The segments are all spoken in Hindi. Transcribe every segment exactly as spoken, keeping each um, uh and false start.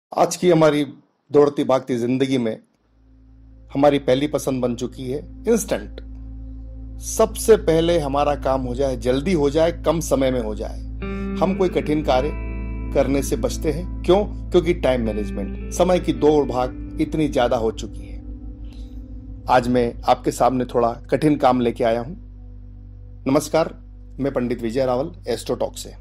आज की हमारी दौड़ती भागती जिंदगी में हमारी पहली पसंद बन चुकी है इंस्टेंट। सबसे पहले हमारा काम हो जाए, जल्दी हो जाए, कम समय में हो जाए। हम कोई कठिन कार्य करने से बचते हैं। क्यों? क्योंकि टाइम मैनेजमेंट, समय की दौड़ भाग इतनी ज्यादा हो चुकी है। आज मैं आपके सामने थोड़ा कठिन काम लेके आया हूं। नमस्कार, मैं पंडित विजय रावल, एस्ट्रो टॉक से।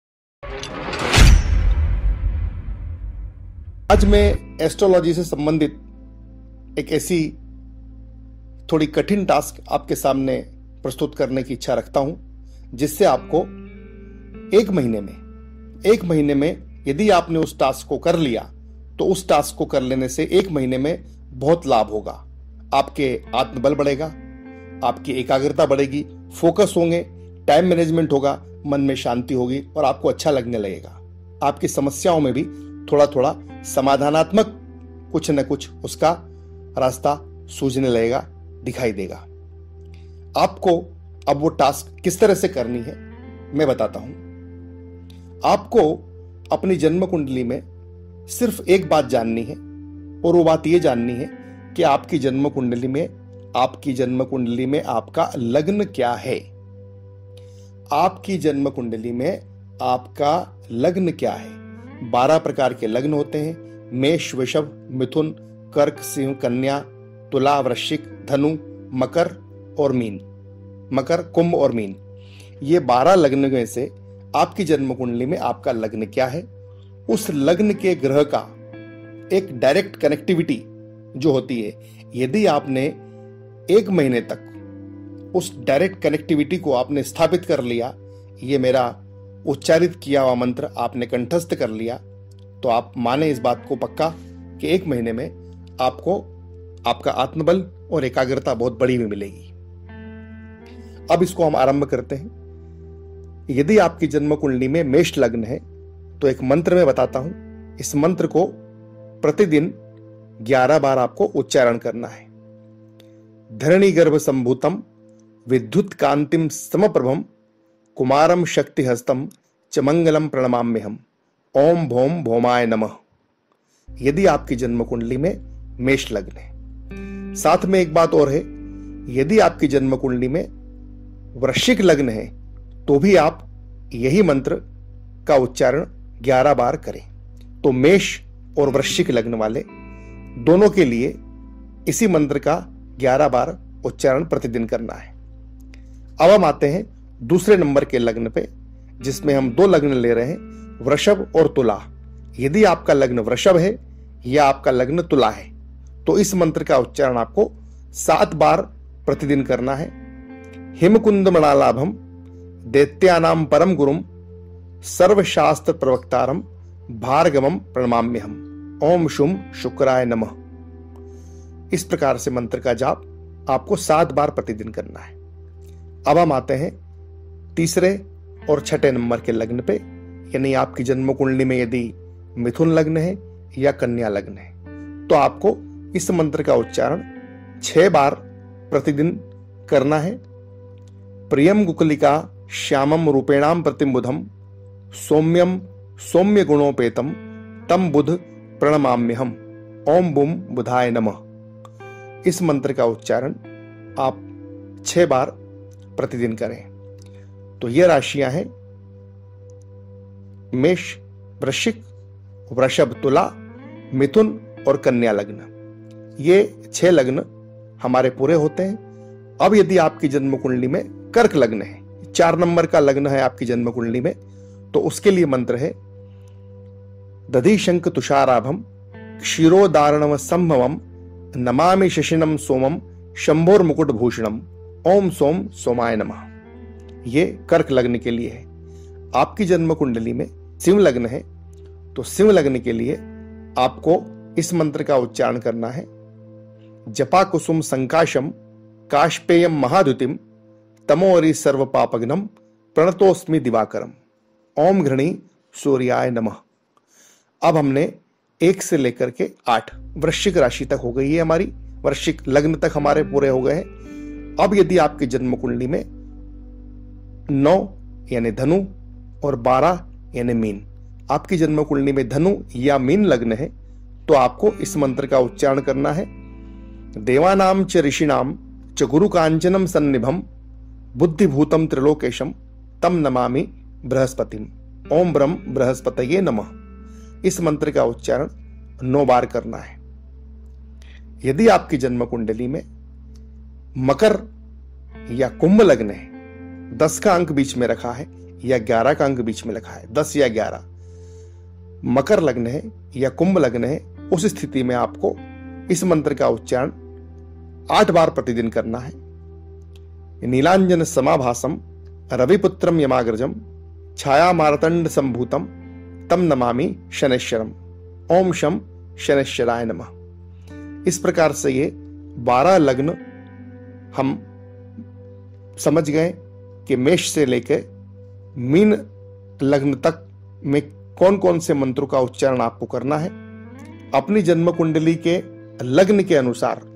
आज मैं एस्ट्रोलॉजी से संबंधित एक ऐसी थोड़ी कठिन टास्क आपके सामने प्रस्तुत करने की इच्छा रखता हूं, जिससे आपको एक महीने में एक महीने में यदि आपने उस टास्क को कर लिया तो उस टास्क को कर लेने से एक महीने में बहुत लाभ होगा। आपके आत्मबल बढ़ेगा, आपकी एकाग्रता बढ़ेगी, फोकस होंगे, टाइम मैनेजमेंट होगा, मन में शांति होगी और आपको अच्छा लगने लगेगा। आपकी समस्याओं में भी थोड़ा थोड़ा समाधानात्मक कुछ न कुछ उसका रास्ता सूझने लगेगा, दिखाई देगा। आपको अब वो टास्क किस तरह से करनी है मैं बताता हूं। आपको अपनी जन्म कुंडली में सिर्फ एक बात जाननी है, और वो बात ये जाननी है कि आपकी जन्म कुंडली में आपकी जन्म कुंडली में आपका लग्न क्या है। आपकी जन्म कुंडली में आपका लग्न क्या है। बारह प्रकार के लग्न होते हैं: मेष, वृषभ, मिथुन, कर्क, सिंह, कन्या, तुला, वृश्चिक, धनु, मकर और मीन। मकर, कुंभ और मीन, ये बारह लग्न में से आपकी जन्म कुंडली में आपका लग्न क्या है। उस लग्न के ग्रह का एक डायरेक्ट कनेक्टिविटी जो होती है, यदि आपने एक महीने तक उस डायरेक्ट कनेक्टिविटी को आपने स्थापित कर लिया, ये मेरा उच्चारित किया हुआ मंत्र आपने कंठस्थ कर लिया, तो आप माने इस बात को पक्का कि एक महीने में आपको आपका आत्मबल और एकाग्रता बहुत बड़ी में मिलेगी। अब इसको हम आरंभ करते हैं। यदि आपकी जन्म कुंडली में मेष लग्न है तो एक मंत्र मैं बताता हूं। इस मंत्र को प्रतिदिन ग्यारह बार आपको उच्चारण करना है। धरणी गर्भ संभूतम विद्युत कांतिम समप्रभम कुमारम शक्ति हस्तम च मंगलम प्रणमाम्यहम ओम भौम भौमाय नमः। यदि आपकी जन्म कुंडली में मेष लग्न है। साथ में एक बात और है, यदि आपकी जन्म कुंडली में वृश्चिक लग्न है तो भी आप यही मंत्र का उच्चारण ग्यारह बार करें। तो मेष और वृश्चिक लग्न वाले दोनों के लिए इसी मंत्र का ग्यारह बार उच्चारण प्रतिदिन करना है। अब हम आते हैं दूसरे नंबर के लग्न पे, जिसमें हम दो लग्न ले रहे हैं, वृषभ और तुला। यदि आपका लग्न वृषभ है या आपका लग्न तुला है तो इस मंत्र का उच्चारण आपको सात बार प्रतिदिन करना है। हिमकुंद मणालाभम दैत्यानाम परम गुरुम सर्वशास्त्र प्रवक्तारम भार्गवम प्रणमाम्यहम ओम शुम शुक्राय नमः। इस प्रकार से मंत्र का जाप आपको सात बार प्रतिदिन करना है। अब हम आते हैं तीसरे और छठे नंबर के लग्न पे, यानी आपकी जन्म कुंडली में यदि मिथुन लग्न है या कन्या लग्न है तो आपको इस मंत्र का उच्चारण छह बार प्रतिदिन करना है। प्रियम गुकुलिका श्यामम रूपेणाम प्रतिम्बुधम सौम्यम सौम्य गुणोपेतम तम बुध प्रणमाम्यहम ओम बुम बुधाय नमः। इस मंत्र का उच्चारण आप छह बार प्रतिदिन करें। तो ये राशियां हैं मेष, वृश्चिक, वृषभ, तुला, मिथुन और कन्या लग्न। ये छह लग्न हमारे पूरे होते हैं। अब यदि आपकी जन्म कुंडली में कर्क लग्न है, चार नंबर का लग्न है आपकी जन्म कुंडली में, तो उसके लिए मंत्र है दधि शंख तुषाराभम क्षीरोदारणव संभवम नमामि शशिनम सोमम शंभोर मुकुट भूषणम ओम सोम सोमाय नमः। ये कर्क लग्न के लिए है। आपकी जन्म कुंडली में सिंह लग्न है तो सिंह लग्न के लिए आपको इस मंत्र का उच्चारण करना है। जपा कुसुम संकाशम काशपेयम महाद्युतिम तमोरि सर्व पापग्नम प्रणतोस्मि दिवाकरम ओम घृणी सूर्याय नमः। अब हमने एक से लेकर के आठ वृश्चिक राशि तक हो गई है हमारी, वृश्चिक लग्न तक हमारे पूरे हो गए हैं। अब यदि आपकी जन्म कुंडली में नौ यानी धनु और बारह यानी मीन, आपकी जन्म कुंडली में धनु या मीन लग्न है तो आपको इस मंत्र का उच्चारण करना है। देवानाम च ऋषिणाम च गुरु कांचनम सन्निभम बुद्धिभूतम त्रिलोकेशम तम नमामि बृहस्पतिम। ओम ब्रह्म बृहस्पतये नमः। इस मंत्र का उच्चारण नौ बार करना है। यदि आपकी जन्म कुंडली में मकर या कुंभ लग्न है, दस का अंक बीच में रखा है या ग्यारह का अंक बीच में रखा है, दस या ग्यारह, मकर लग्न है या कुंभ लग्न है, उस स्थिति में आपको इस मंत्र का उच्चारण आठ बार प्रतिदिन करना है। नीलांजन समाभासम रविपुत्रम यमाग्रजम छाया मारतंड संभूतम तम नमामि शनैश्वरम। ओम शम शनैश्वराय नमः। इस प्रकार से ये बारह लग्न हम समझ गए कि मेष से लेकर मीन लग्न तक में कौन कौन से मंत्रों का उच्चारण आपको करना है। अपनी जन्म कुंडली के लग्न के अनुसार